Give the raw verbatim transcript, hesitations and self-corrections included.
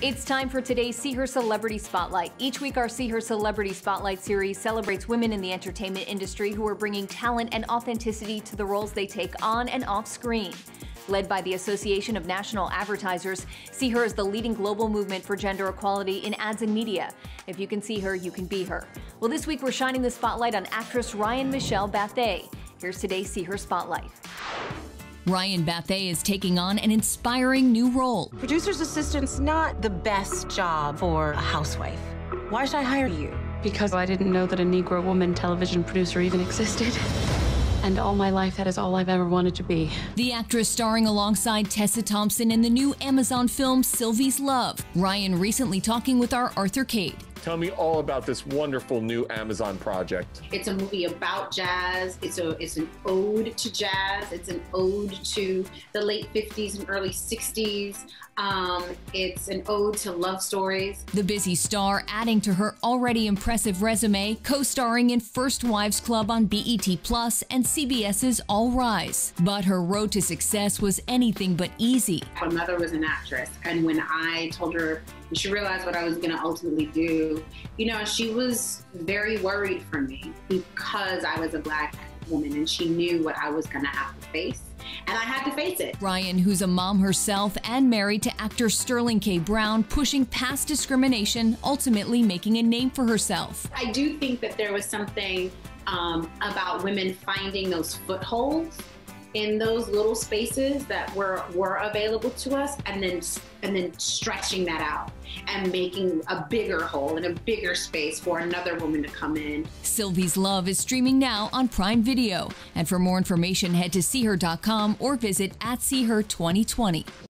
It's time for today's See Her Celebrity Spotlight. Each week, our See Her Celebrity Spotlight series celebrates women in the entertainment industry who are bringing talent and authenticity to the roles they take on and off screen. Led by the Association of National Advertisers, See Her is the leading global movement for gender equality in ads and media. If you can see her, you can be her. Well, this week we're shining the spotlight on actress Ryan Michelle Bathe. Here's today's See Her Spotlight. Ryan Bathe is taking on an inspiring new role. Producer's assistant's not the best job for a housewife. Why should I hire you? Because I didn't know that a Negro woman television producer even existed. And all my life, that is all I've ever wanted to be. The actress starring alongside Tessa Thompson in the new Amazon film Sylvie's Love. Ryan recently talking with our Arthur Cade. Tell me all about this wonderful new Amazon project. It's a movie about jazz. It's a it's an ode to jazz. It's an ode to the late fifties and early sixties. Um, it's an ode to love stories. The busy star adding to her already impressive resume, co-starring in First Wives Club on B E T Plus and CBS's All Rise. But her road to success was anything but easy. My mother was an actress, and when I told her she realized what I was going to ultimately do, you know, she was very worried for me because I was a Black woman and she knew what I was going to have to face. And I had to face it. Ryan, who's a mom herself and married to actor Sterling K. Brown, pushing past discrimination, ultimately making a name for herself. I do think that there was something um, about women finding those footholds in those little spaces that were were available to us, and then and then stretching that out and making a bigger hole and a bigger space for another woman to come in. Sylvie's Love is streaming now on Prime Video. And for more information, head to see her dot com or visit at see her twenty twenty.